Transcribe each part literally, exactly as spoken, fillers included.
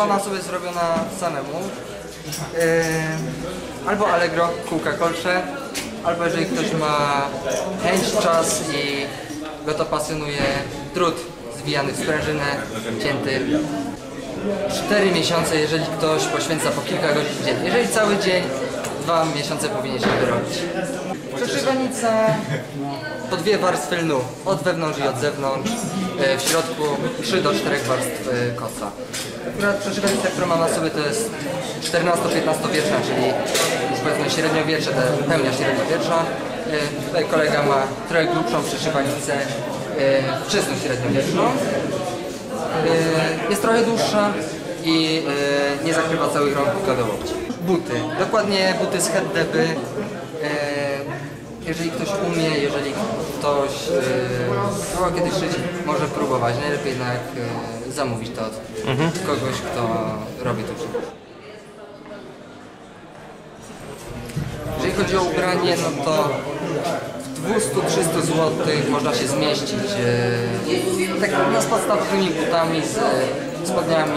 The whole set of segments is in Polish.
ma na sobie zrobiona samemu. Yy, albo Allegro, kółka kolcze, albo jeżeli ktoś ma chęć, czas i go to pasjonuje, drut zwijany w sprężynę, cięty. cztery miesiące, jeżeli ktoś poświęca po kilka godzin dziennie. Jeżeli cały dzień, dwa miesiące powinien się wyrobić. Przeszywanica to dwie warstwy lnu, od wewnątrz i od zewnątrz. W środku trzy do czterech warstw koca. Akurat przeszywanica, którą mam na sobie, to jest czternasto-piętnastowieczna, czyli już powiedzmy średniowiecze, pełnia średniowiecza. Tutaj kolega ma trochę grubszą przeszywanicę, wczesną średniowieczną. Jest trochę dłuższa i nie zakrywa całych rąk do łokci. Buty, dokładnie buty z head-deby. Jeżeli ktoś umie, jeżeli ktoś próbował kiedyś szyć, może próbować. Najlepiej jednak zamówić to od mhm. kogoś, kto robi to wszystko. Jeżeli chodzi o ubranie, no to w dwieście do trzystu złotych można się zmieścić tak no, z podstawowymi butami, z spodniami,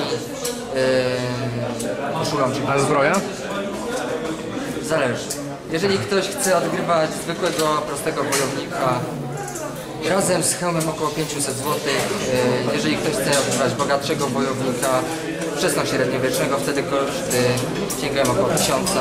koszulą. A zbroja? Zależy. Jeżeli ktoś chce odgrywać zwykłego, prostego wojownika razem z hełmem około pięćset złotych, jeżeli ktoś chce odgrywać bogatszego wojownika wczesno-średniowiecznego, wtedy koszty sięgają około tysiąca.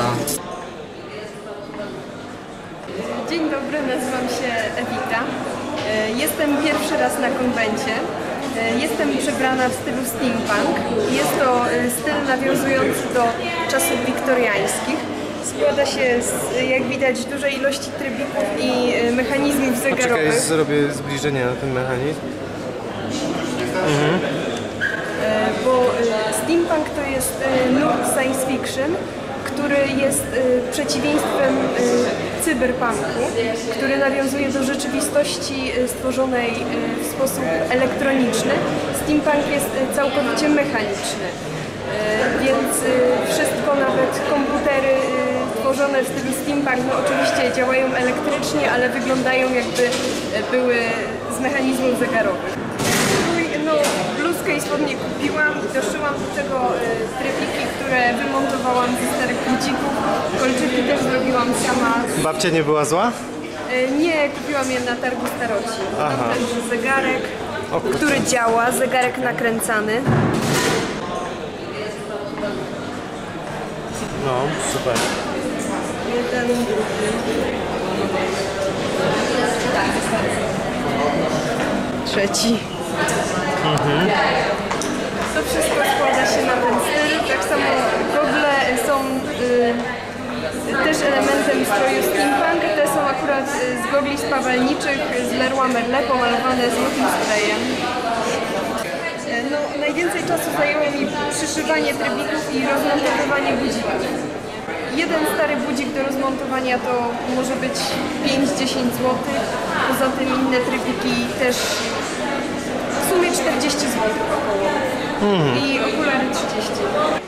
Dzień dobry, nazywam się Ewita. Jestem pierwszy raz na konwencie. Jestem przebrana w stylu steampunk. Jest to styl nawiązujący do czasów wiktoriańskich. Składa się z, jak widać, dużej ilości trybików i mechanizmów zegarowych. Poczekaj, zrobię zbliżenie na ten mechanizm. Mhm. Bo steampunk to jest nurt science fiction, który jest przeciwieństwem cyberpunku, który nawiązuje do rzeczywistości stworzonej w sposób elektroniczny. Steampunk jest całkowicie mechaniczny, więc wszystko, nawet komputery tworzone w stylu steampunk, no oczywiście działają elektrycznie, ale wyglądają jakby były z mechanizmów zegarowych. No, bluzkę i spodnie kupiłam i doszyłam do tego trybiki, które wymontowałam ze starych budzików. Kolczyki też zrobiłam sama. Babcia nie była zła? Nie, kupiłam je na targu staroci. Mam też zegarek, o, który działa, zegarek nakręcany. No, super. Jeden... Trzeci. Mhm. To wszystko składa się na ten styl. Tak samo gogle są y, też elementem stroju steampunk. Te są akurat z gogli spawalniczych z Leroy Merlin, pomalowane złotym sprayem. No, najwięcej czasu zajęło mi przyszywanie trybików i rozmontowywanie budzików. Jeden stary budzik do rozmontowania to może być pięć do dziesięciu złotych. Poza tym inne trybiki też w sumie czterdzieści złotych około. Mm. I okulary trzydzieści.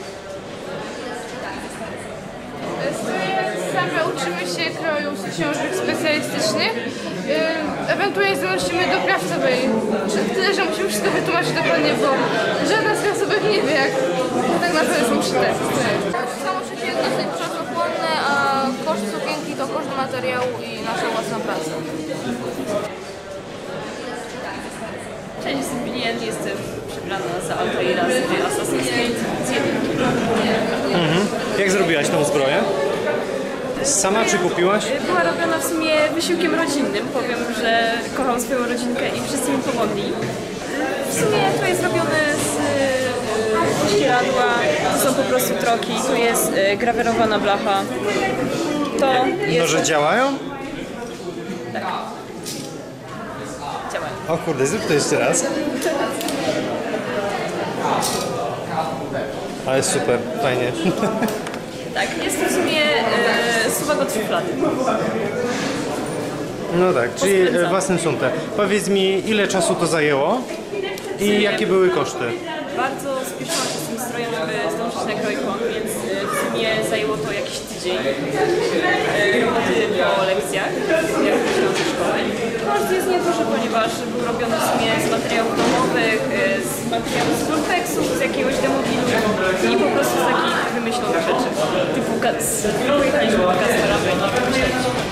Same uczymy się kroju z książek specjalistycznych. Ewentualnie zanosimy do krawcowej. Tyle, że musimy wszystko wytłumaczyć dokładnie, bo żadna z krawcowych nie wie, jak tak naprawdę są szyte. Samo szycie jest dosyć czasochłonne, a koszt sukienki to koszt materiału i nasza własna praca. Cześć, jestem Billian, jestem przebrana za Altaira z Assassin's Creed z jedynki. Mhm. Jak zrobiłaś tą zbroję? Sama czy kupiłaś? Była robiona w sumie wysiłkiem rodzinnym. Powiem, że kocham swoją rodzinkę i wszyscy mi pomogli. W sumie to jest robione z pościeradła, to są po prostu troki, tu jest grawerowana blacha. To jest... Noże działają? Tak. Działają. O kurde, zrób to jeszcze raz. Ale super, fajnie. Tak, jest to w sumie e, suwak od szuflady. No tak, czyli własnym sumptem. Powiedz mi, ile czasu to zajęło i jakie były koszty? Bardzo spieszyłam się z tym strojem, żeby zdążyć na krojkon, więc w sumie zajęło to jakiś tydzień roboty po lekcjach, jak wróciłam ze szkoły. Koszt jest nieduży, ponieważ był robiony w sumie z materiałów domowych, z wiem, z Vulpexu, z jakiegoś demobilu i po prostu z takich wymyślonych rzeczy. Typu pojechaliśmy do Castora i pomyśleliśmy.